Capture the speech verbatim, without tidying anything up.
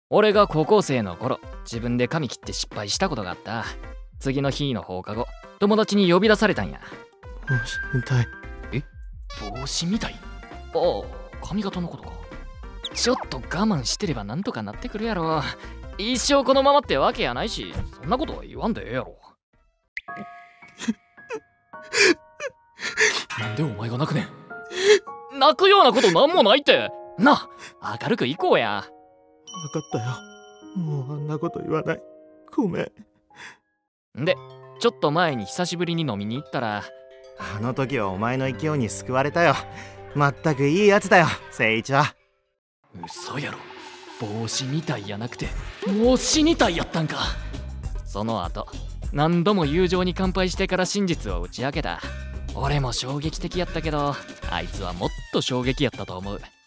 俺が高校生の頃自分で髪切って失敗したことがあった。次の日の放課後友達に呼び出されたんや。 帽子みたい。 え、帽子みたい？ああ、髪型のことか。ちょっと我慢してればなんとかなってくるやろ。一生このままってわけやないし、そんなことは言わんでええやろ。なんでお前が泣くねん。泣くようなことなんもないって。なあ、明るく行こうや。 分かったよ。もうあんなこと言わない。ごめん。 で、ちょっと前に久しぶりに飲みに行ったら、 あの時はお前の勢いに救われたよ。まったくいいやつだよ、誠一は。 嘘やろ。帽子みたいやなくてもう死にたいやったんか。その後何度も友情に乾杯してから真実を打ち明けた。俺も衝撃的やったけど、あいつはもっと衝撃やったと思う。